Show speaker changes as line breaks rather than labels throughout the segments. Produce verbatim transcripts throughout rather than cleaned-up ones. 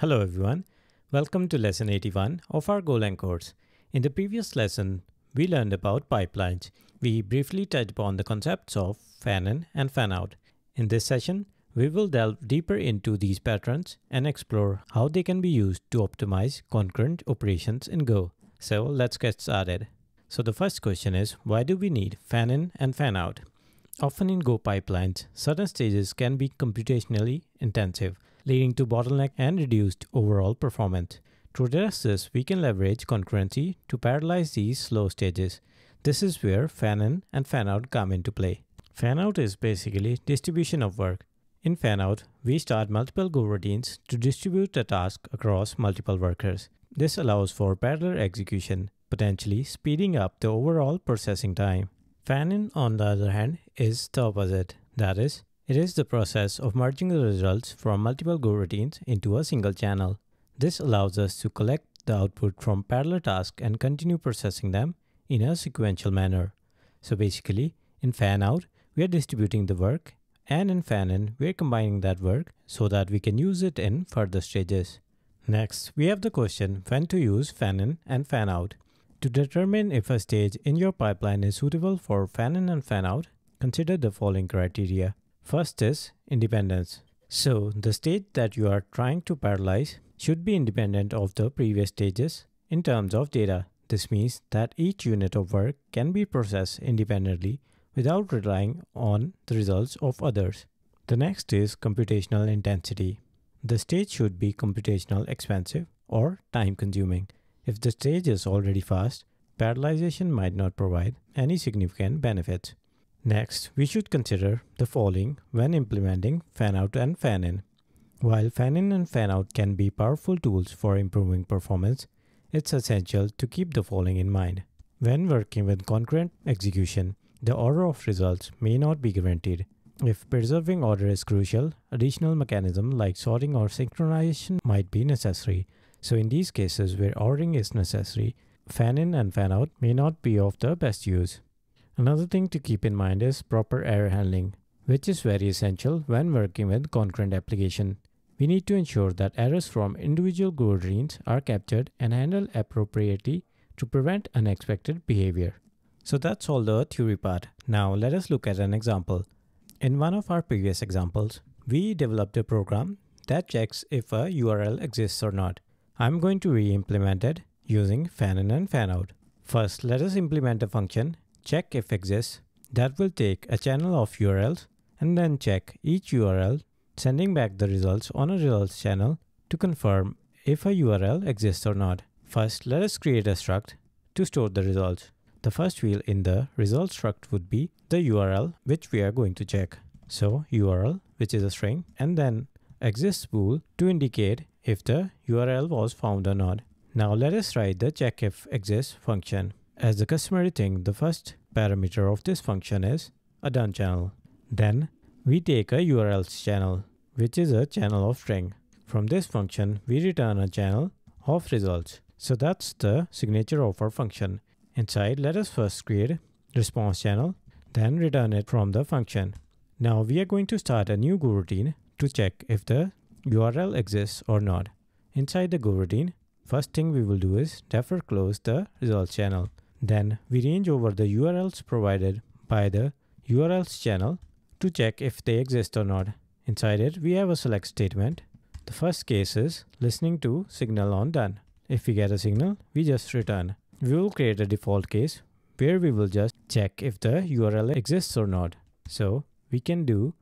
Hello everyone, welcome to lesson eighty-one of our Golang course. In the previous lesson, we learned about pipelines. We briefly touched upon the concepts of fan-in and fan-out. In this session, we will delve deeper into these patterns and explore how they can be used to optimize concurrent operations in Go. So let's get started. So the first question is, why do we need fan-in and fan-out? Often in Go pipelines, certain stages can be computationally intensive, leading to bottleneck and reduced overall performance. To address this, we can leverage concurrency to parallelize these slow stages. This is where fan-in and fan-out come into play. Fan-out is basically distribution of work. In fan-out, we start multiple Go routines to distribute a task across multiple workers. This allows for parallel execution, potentially speeding up the overall processing time. Fan-in, on the other hand, is the opposite. That is, it is the process of merging the results from multiple Go routines into a single channel. This allows us to collect the output from parallel tasks and continue processing them in a sequential manner. So basically, in fan-out, we are distributing the work, and in fan-in, we are combining that work so that we can use it in further stages. Next, we have the question when to use fan-in and fan-out. To determine if a stage in your pipeline is suitable for fan-in and fan-out, consider the following criteria. First is independence. So the stage that you are trying to parallelize should be independent of the previous stages in terms of data. This means that each unit of work can be processed independently without relying on the results of others. The next is computational intensity. The stage should be computational expensive or time consuming. If the stage is already fast, parallelization might not provide any significant benefits. Next, we should consider the following when implementing fan-out and fan-in. While fan-in and fan-out can be powerful tools for improving performance, it's essential to keep the following in mind. When working with concurrent execution, the order of results may not be guaranteed. If preserving order is crucial, additional mechanisms like sorting or synchronization might be necessary. So in these cases where ordering is necessary, fan-in and fan-out may not be of the best use. Another thing to keep in mind is proper error handling, which is very essential when working with concurrent application. We need to ensure that errors from individual Go routines are captured and handled appropriately to prevent unexpected behavior. So that's all the theory part. Now let us look at an example. In one of our previous examples, we developed a program that checks if a U R L exists or not. I'm going to re-implement it using fan-in and fan-out. First, let us implement a function check if exists that will take a channel of U R Ls and then check each U R L, sending back the results on a results channel to confirm if a U R L exists or not. First, let us create a struct to store the results. The first field in the results struct would be the U R L which we are going to check. So U R L, which is a string, and then exists bool to indicate if the U R L was found or not. Now let us write the checkIfExist function. As the customary thing, the first parameter of this function is a done channel. Then we take a U R Ls channel, which is a channel of string. From this function, we return a channel of results. So that's the signature of our function. Inside, let us first create response channel, then return it from the function. Now we are going to start a new Go routine to check if the U R L exists or not. Inside the Go routine, first thing we will do is defer close the results channel. Then we range over the U R Ls provided by the U R Ls channel to check if they exist or not. Inside it, we have a select statement. The first case is listening to signal on done. If we get a signal, we just return. We will create a default case where we will just check if the U R L exists or not. So we can do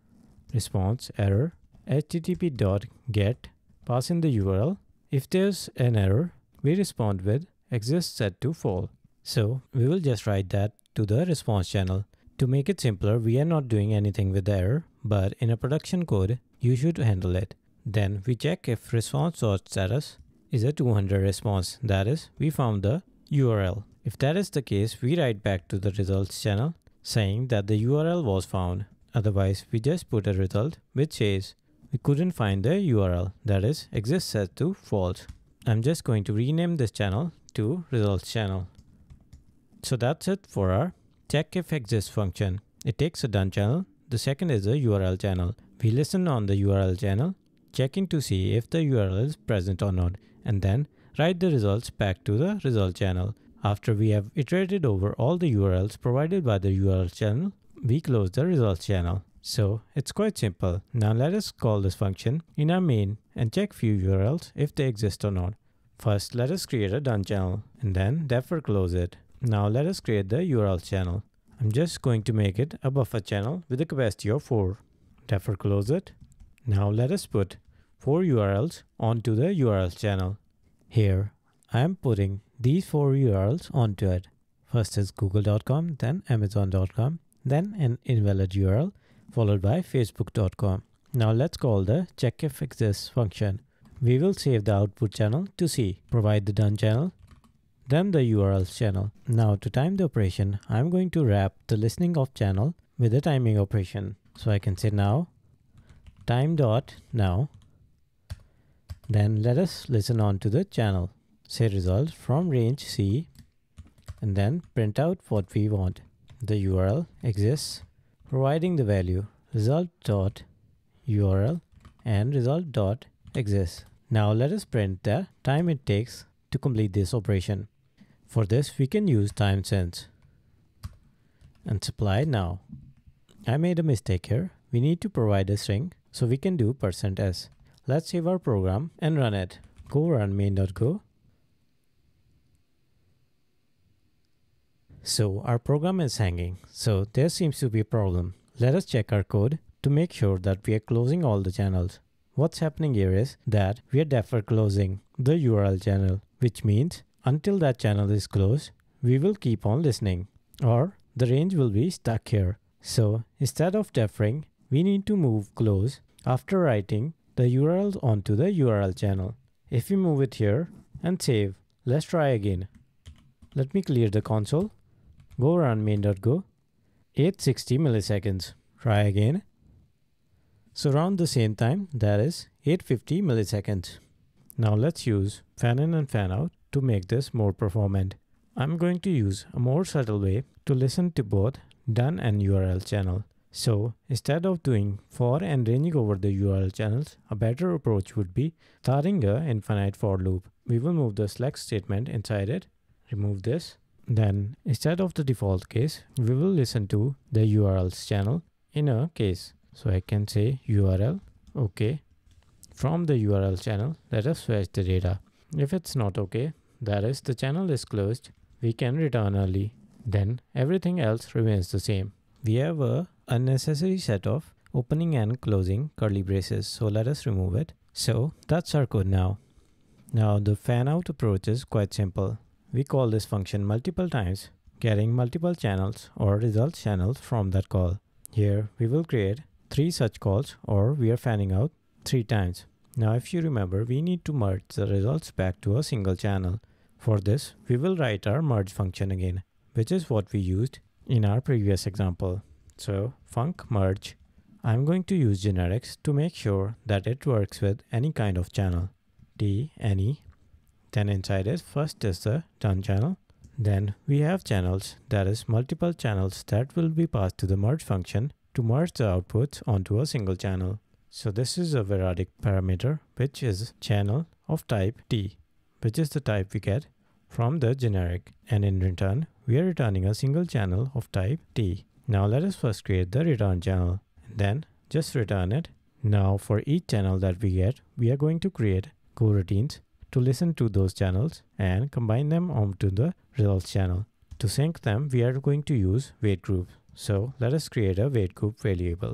response error http.get, pass in the U R L. If there's an error, we respond with exists set to false. So we will just write that to the response channel. To make it simpler, we are not doing anything with the error, but in a production code, you should handle it. Then we check if response.status is a two hundred response. That is, we found the U R L. If that is the case, we write back to the results channel saying that the U R L was found. Otherwise, we just put a result which says we couldn't find the U R L, that is exists set to false. I'm just going to rename this channel to results channel. So that's it for our checkIfExist function. It takes a done channel. The second is a U R L channel. We listen on the U R L channel checking to see if the U R L is present or not, and then write the results back to the result channel. After we have iterated over all the U R Ls provided by the U R L channel, we close the results channel. So it's quite simple. Now let us call this function in our main and check few U R Ls if they exist or not. First, let us create a done channel and then therefore close it. Now let us create the U R L channel. I'm just going to make it a buffer channel with a capacity of four. Therefore close it. Now let us put four U R Ls onto the U R L channel. Here I am putting these four U R Ls onto it. First is google dot com, then amazon dot com, then an invalid U R L followed by facebook dot com. Now let's call the checkIfExists function. We will save the output channel to C, provide the done channel, then the U R L channel. Now to time the operation, I'm going to wrap the listening of channel with a timing operation. So I can say now, time dot now, then let us listen on to the channel. Say result from range C, and then print out what we want. The U R L exists, providing the value result dot U R L and result dot exists. Now let us print the time it takes to complete this operation. For this we can use time since and supply now. I made a mistake here. We need to provide a string, so we can do percent s. Let's save our program and run it. Go run main.go. So our program is hanging, so there seems to be a problem. Let us check our code to make sure that we are closing all the channels. What's happening here is that we are defer closing the U R L channel, which means until that channel is closed, we will keep on listening, or the range will be stuck here. So instead of deferring, we need to move close after writing the U R Ls onto the U R L channel. If we move it here and save, let's try again. Let me clear the console. Go run main.go. eight hundred sixty milliseconds. Try again. So around the same time, that is eight hundred fifty milliseconds. Now let's use fan in and fan out to make this more performant. I'm going to use a more subtle way to listen to both done and U R L channel. So instead of doing for and ranging over the U R L channels, a better approach would be starting an infinite for loop. We will move the select statement inside it, remove this. Then instead of the default case, we will listen to the U R Ls channel in a case. So I can say U R L, okay. From the U R L channel, let us fetch the data. If it's not okay, that is the channel is closed, we can return early. Then everything else remains the same. We have a unnecessary set of opening and closing curly braces, so let us remove it. So that's our code now. Now the fan out approach is quite simple. We call this function multiple times, getting multiple channels or results channels from that call. Here we will create three such calls, or we are fanning out three times. Now if you remember, we need to merge the results back to a single channel. For this, we will write our merge function again, which is what we used in our previous example. So func merge. I'm going to use generics to make sure that it works with any kind of channel. T, any. Then inside it, first is the done channel. Then we have channels, that is multiple channels that will be passed to the merge function to merge the outputs onto a single channel. So this is a variadic parameter, which is channel of type T, which is the type we get from the generic. And in return, we are returning a single channel of type T. Now let us first create the return channel, and then just return it. Now for each channel that we get, we are going to create Goroutines to listen to those channels and combine them onto the results channel. To sync them, we are going to use weight groups. So let us create a weight group variable.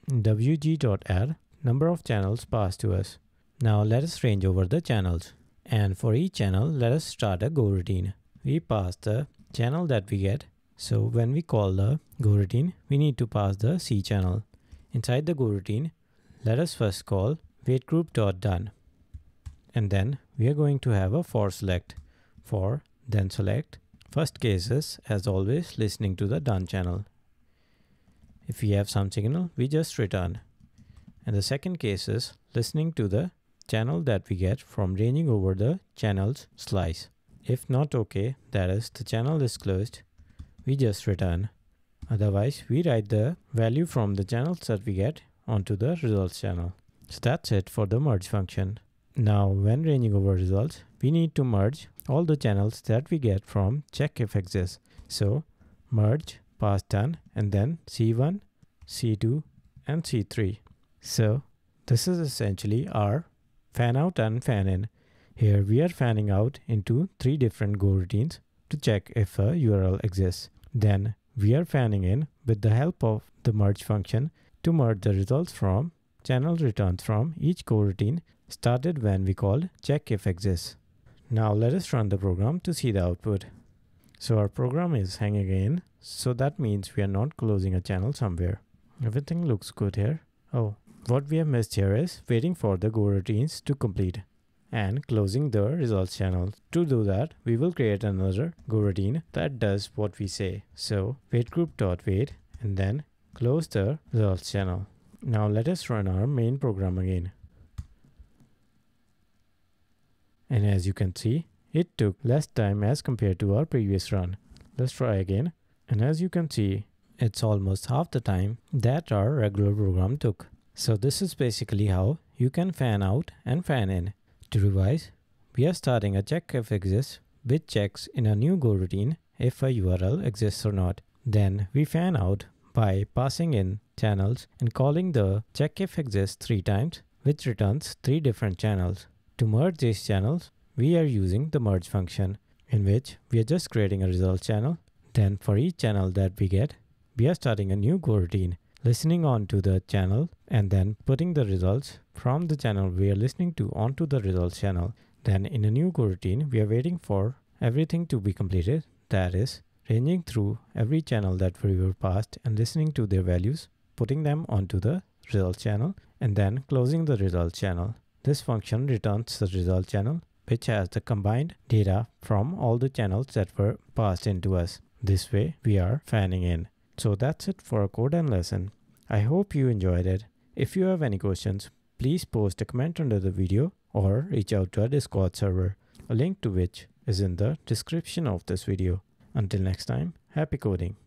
W G dot add number of channels passed to us. Now let us range over the channels. And for each channel, let us start a Goroutine. We pass the channel that we get. So when we call the Goroutine, we need to pass the C channel. Inside the Goroutine, let us first call weight group dot done. And then we are going to have a for select. For, then select. First case is, as always, listening to the done channel. If we have some signal, we just return. And the second case is listening to the channel that we get from ranging over the channels slice. If not okay, that is the channel is closed, we just return. Otherwise, we write the value from the channels that we get onto the results channel. So that's it for the merge function. Now when ranging over results, we need to merge all the channels that we get from check if exists. So merge pass done and then C one, C two and C three. So this is essentially our fan out and fan in. Here we are fanning out into three different Goroutines to check if a U R L exists. Then we are fanning in with the help of the merge function to merge the results from channel returns from each Goroutine started when we called check if exists. Now let us run the program to see the output. So our program is hanging in, so that means we are not closing a channel somewhere. Everything looks good here. Oh, what we have missed here is waiting for the Goroutines to complete and closing the results channel. To do that, we will create another Goroutine that does what we say. So wait group dot wait and then close the results channel. Now let us run our main program again. And as you can see, it took less time as compared to our previous run. Let's try again. And as you can see, it's almost half the time that our regular program took. So this is basically how you can fan out and fan in. To revise, we are starting a check if exists, which checks in a new Goroutine if a U R L exists or not. Then we fan out by passing in channels and calling the check if exists three times, which returns three different channels. To merge these channels, we are using the merge function, in which we are just creating a result channel. Then for each channel that we get, we are starting a new Goroutine, listening on to the channel and then putting the results from the channel we are listening to onto the results channel. Then in a new Goroutine, we are waiting for everything to be completed. That is, ranging through every channel that we were passed and listening to their values, putting them onto the results channel and then closing the results channel. This function returns the result channel, which has the combined data from all the channels that were passed into us. This way, we are fanning in. So that's it for our code and lesson. I hope you enjoyed it. If you have any questions, please post a comment under the video or reach out to our Discord server, a link to which is in the description of this video. Until next time, happy coding.